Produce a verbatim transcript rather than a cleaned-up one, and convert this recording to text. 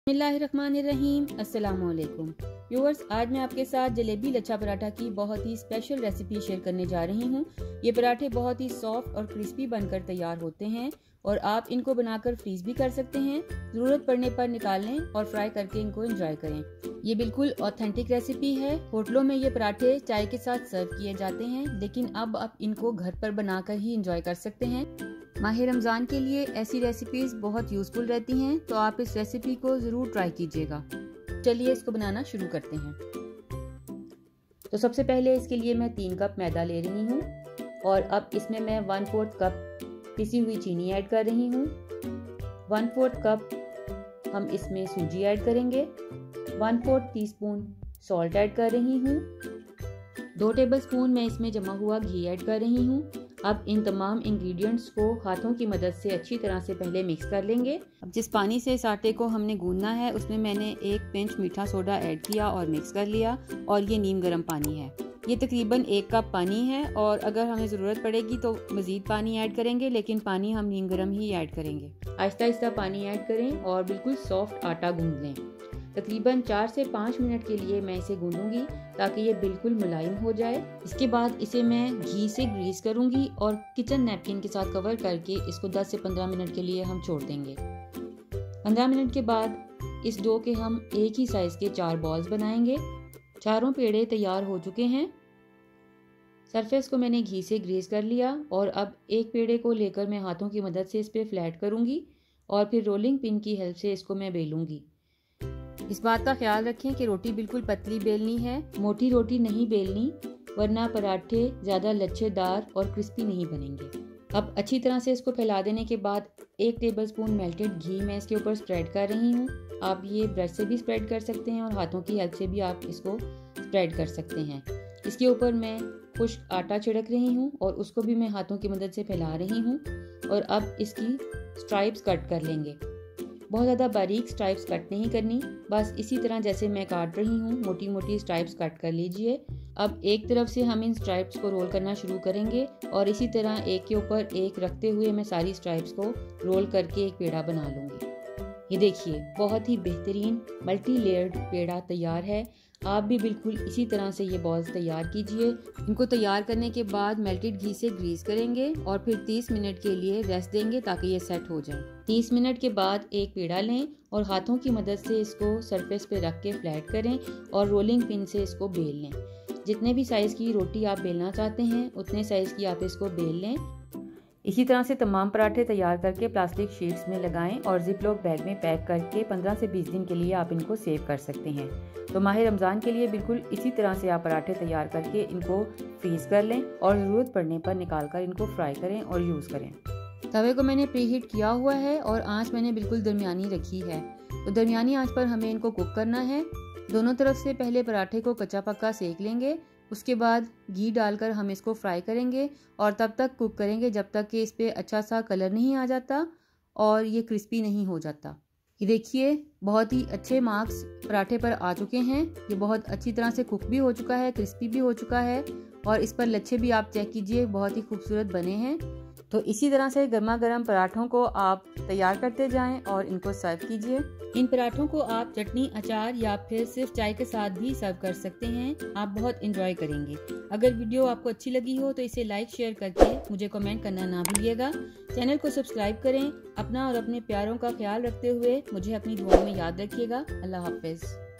बिस्मिल्लाहिर्रहमानिर्रहीम। अस्सलामुअलैकुम व्यूअर्स, आज मैं आपके साथ जलेबी लच्छा पराठा की बहुत ही स्पेशल रेसिपी शेयर करने जा रही हूँ। ये पराठे बहुत ही सॉफ्ट और क्रिस्पी बनकर तैयार होते हैं और आप इनको बनाकर फ्रीज भी कर सकते हैं। ज़रूरत पड़ने पर निकाल लें और फ्राई करके इनको एंजॉय करें। ये बिल्कुल ऑथेंटिक रेसिपी है। होटलों में ये पराठे चाय के साथ सर्व किए जाते हैं, लेकिन अब आप इनको घर पर बनाकर ही एंजॉय कर सकते हैं। माह रमज़ान के लिए ऐसी रेसिपीज बहुत यूजफुल रहती हैं, तो आप इस रेसिपी को ज़रूर ट्राई कीजिएगा। चलिए इसको बनाना शुरू करते हैं। तो सबसे पहले इसके लिए मैं तीन कप मैदा ले रही हूँ और अब इसमें मैं वन फोर्थ कप पिसी हुई चीनी ऐड कर रही हूँ। वन फोर्थ कप हम इसमें सूजी ऐड करेंगे। One fourth teaspoon salt add कर रही हूँ। दो टेबल स्पून मैं इसमें जमा हुआ घी ऐड कर रही हूँ। अब इन तमाम इंग्रेडिएंट्स को हाथों की मदद से अच्छी तरह से पहले मिक्स कर लेंगे। अब जिस पानी से इस आटे को हमने गूंदना है उसमें मैंने एक पिंच मीठा सोडा ऐड किया और मिक्स कर लिया, और ये नीम गर्म पानी है। ये तकरीबन एक कप पानी है और अगर हमें ज़रूरत पड़ेगी तो मज़ीद पानी ऐड करेंगे, लेकिन पानी हम नीम गर्म ही ऐड करेंगे। आहिस्ता आहिस्ता पानी ऐड करें और बिल्कुल सॉफ्ट आटा गूंद लें। तकरीबन चार से पाँच मिनट के लिए मैं इसे गूंदूंगी ताकि ये बिल्कुल मुलायम हो जाए। इसके बाद इसे मैं घी से ग्रीस करूंगी और किचन नैपकिन के साथ कवर करके इसको दस से पंद्रह मिनट के लिए हम छोड़ देंगे। पंद्रह मिनट के बाद इस डो के हम एक ही साइज के चार बॉल्स बनाएंगे। चारों पेड़े तैयार हो चुके हैं। सरफेस को मैंने घी से ग्रीस कर लिया और अब एक पेड़े को लेकर मैं हाथों की मदद से इस पर फ्लैट करूंगी और फिर रोलिंग पिन की हेल्प से इसको मैं बेलूंगी। इस बात का ख्याल रखें कि रोटी बिल्कुल पतली बेलनी है, मोटी रोटी नहीं बेलनी, वरना पराठे ज़्यादा लच्छेदार और क्रिस्पी नहीं बनेंगे। अब अच्छी तरह से इसको फैला देने के बाद एक टेबलस्पून मेल्टेड घी मैं इसके ऊपर स्प्रेड कर रही हूँ। आप ये ब्रश से भी स्प्रेड कर सकते हैं और हाथों की हेल्प से भी आप इसको स्प्रेड कर सकते हैं। इसके ऊपर मैं खुश्क आटा छिड़क रही हूँ और उसको भी मैं हाथों की मदद से फैला रही हूँ। और अब इसकी स्ट्राइप्स कट कर लेंगे। बहुत ज़्यादा बारीक स्ट्राइप्स कट नहीं करनी, बस इसी तरह जैसे मैं काट रही हूँ मोटी मोटी स्ट्राइप्स कट कर लीजिए। अब एक तरफ से हम इन स्ट्राइप्स को रोल करना शुरू करेंगे और इसी तरह एक के ऊपर एक रखते हुए मैं सारी स्ट्राइप्स को रोल करके एक पेड़ा बना लूँगी। ये देखिए, बहुत ही बेहतरीन मल्टी लेयर्ड पेड़ा तैयार है। आप भी बिल्कुल इसी तरह से ये बॉल्स तैयार कीजिए। इनको तैयार करने के बाद मेल्टेड घी से ग्रीस करेंगे और फिर तीस मिनट के लिए रेस्ट देंगे ताकि ये सेट हो जाए। तीस मिनट के बाद एक पेड़ा लें और हाथों की मदद से इसको सरफेस पे रख के फ्लैट करें और रोलिंग पिन से इसको बेल लें। जितने भी साइज़ की रोटी आप बेलना चाहते हैं उतने साइज़ की आप इसको बेल लें। इसी तरह से तमाम पराठे तैयार करके प्लास्टिक शीट्स में लगाएं और जिप लॉक बैग में पैक करके पंद्रह से बीस दिन के लिए आप इनको सेव कर सकते हैं। तो माह रमज़ान के लिए बिल्कुल इसी तरह से आप पराठे तैयार करके इनको फ्रीज कर लें और ज़रूरत पड़ने पर निकाल कर इनको फ्राई करें और यूज़ करें। तवे को मैंने प्री हीट किया हुआ है और आँच मैंने बिल्कुल दरमियानी रखी है। तो दरमियानी आँच पर हमें इनको कुक करना है। दोनों तरफ से पहले पराठे को कच्चा पक्का सेक लेंगे, उसके बाद घी डालकर हम इसको फ्राई करेंगे और तब तक कुक करेंगे जब तक कि इस पर अच्छा सा कलर नहीं आ जाता और ये क्रिस्पी नहीं हो जाता। ये देखिए, बहुत ही अच्छे मार्क्स पराठे पर आ चुके हैं। ये बहुत अच्छी तरह से कुक भी हो चुका है, क्रिस्पी भी हो चुका है और इस पर लच्छे भी आप चेक कीजिए, बहुत ही खूबसूरत बने हैं। तो इसी तरह से गर्मा गर्म पराठों को आप तैयार करते जाएं और इनको सर्व कीजिए। इन पराठों को आप चटनी, अचार या फिर सिर्फ चाय के साथ भी सर्व कर सकते हैं। आप बहुत एंजॉय करेंगे। अगर वीडियो आपको अच्छी लगी हो तो इसे लाइक शेयर करके मुझे कमेंट करना ना भूलिएगा। चैनल को सब्सक्राइब करें। अपना और अपने प्यारों का ख्याल रखते हुए मुझे अपनी दुआ में याद रखिएगा। अल्लाह हाफिज।